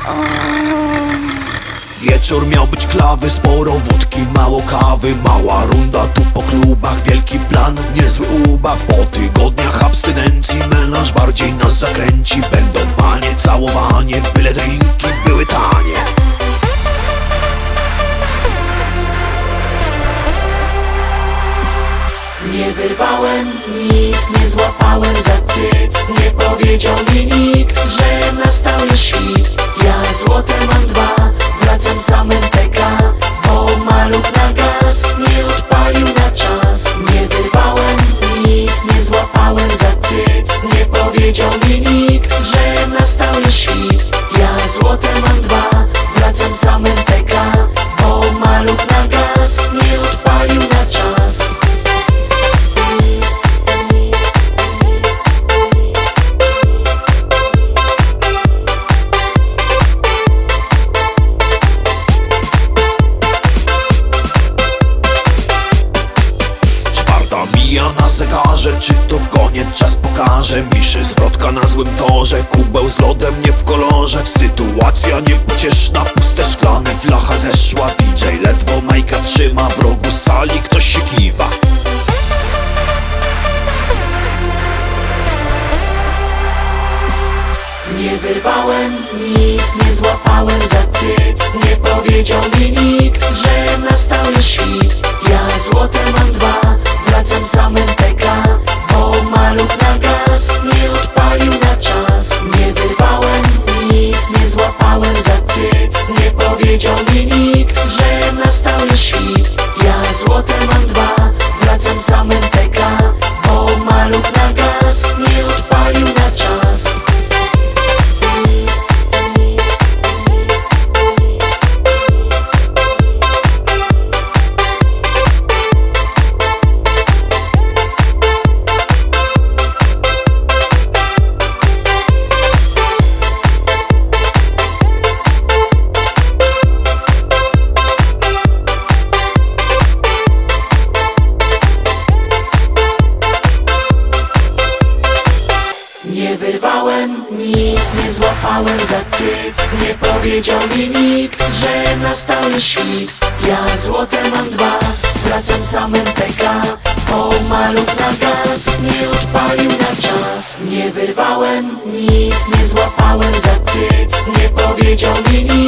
Wieczór miał być klawy, sporo wódki, mało kawy. Mała runda tu po klubach, wielki plan, niezły ubaw. Po tygodniach abstynencji melanż bardziej nas zakręci. Będą panie, całowanie, byle drinki były tanie. Nie wyrwałem nic, nie złapałem za cyc. Nie powiedział mi nikt, że nastał już świt. Ja złote mam dwa, wracam sam MTK, bo maluch na gaz nie odpalił na czas. Nie wyrwałem nic, nie złapałem za cyc. Nie powiedział mi nikt, że nastał już świt. Ja złote mam dwa, wracam sam MTK, bo maluch na gaz nie odpalił na czas. Na zegarze, czy to koniec, czas pokaże. Miszy zwrotka na złym torze, kubeł z lodem nie w kolorze. Sytuacja niepocieszna, puste szklane, flacha zeszła. DJ ledwo majka trzyma, w rogu sali ktoś się kiwa. Nie wyrwałem nic, nie złapałem za cyc. Nie powiedział mi nikt, że nastał już świt. Ja złote mam dwa, wracam sam MTK, bo maluch na gaz nie odpalił na czas. Nie wyrwałem nic, nie złapałem za cyc. Nie powiedział mi nikt, że nastał już świt. Ja złote mam dwa, wracam sam MTK, bo maluch na gaz nie odpalił na czas. Nie wyrwałem nic, nie złapałem za cyc. Nie powiedział mi nikt, że nastał już świt. Ja złote mam dwa, wracam sam MTK, bo maluch na gaz nie odpalił na czas. Nie wyrwałem nic, nie złapałem za cyc. Nie powiedział mi nikt,